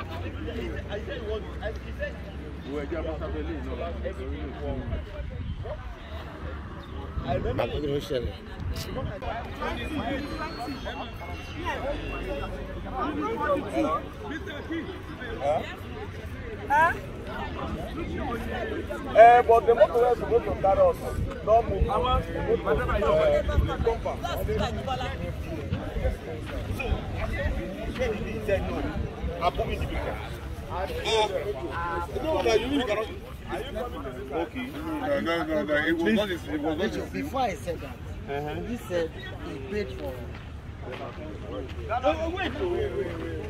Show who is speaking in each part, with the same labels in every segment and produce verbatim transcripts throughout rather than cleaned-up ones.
Speaker 1: I remember the Rochelle.
Speaker 2: Huh?
Speaker 1: Eh, but the motor is supposed to carry us. Don't move.
Speaker 3: Okay. No, no, no, no. It was not. It was not.
Speaker 2: Before I said that, uh-huh. He said he paid for.
Speaker 1: No, wait, wait, wait, wait.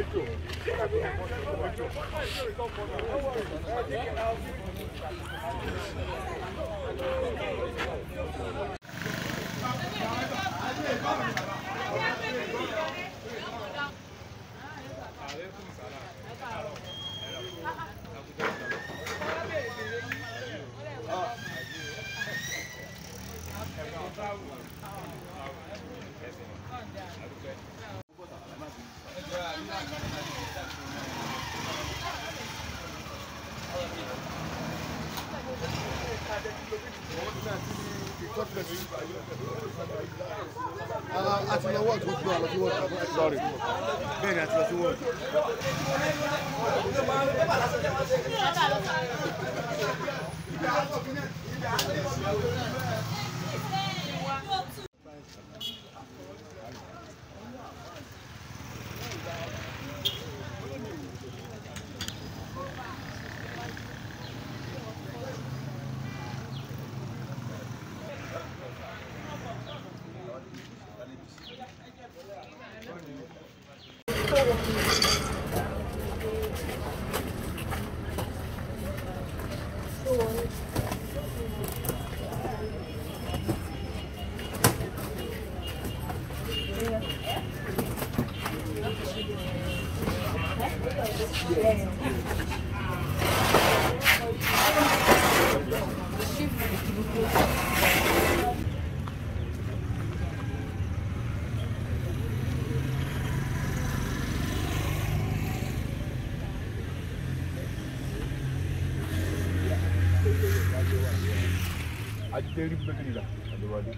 Speaker 3: Àti lọ wọ́ọ̀dù ojú àlọ́ sí wọ́ọ̀dù. Sorry. Bẹ́ẹ̀ ni àti lọ sí wọ́ọ̀dù. Adéwálé Adéwálé Adéwálé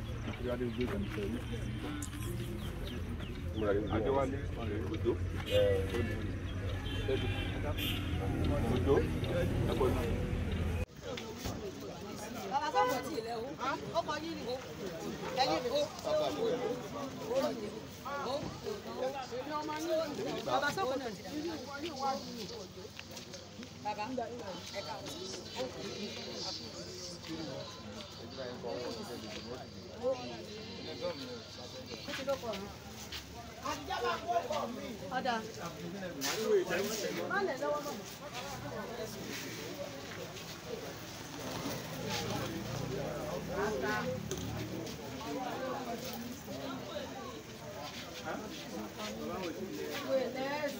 Speaker 3: Adéwálé Ojo Ojo bàbá sọ́kò tí ilẹ̀ o ó kọ yín ni o ẹ̀yìn ni o bàbá sọ́kò náà ti dà bàbá ẹ̀ka Ada. Mana lawa mama? Ada. Buenas.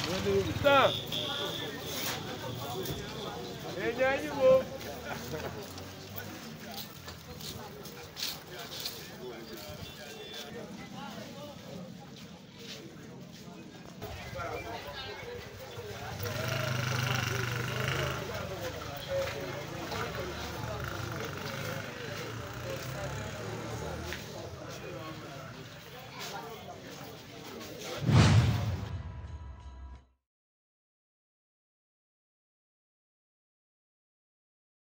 Speaker 3: Tá. Ele é de novo.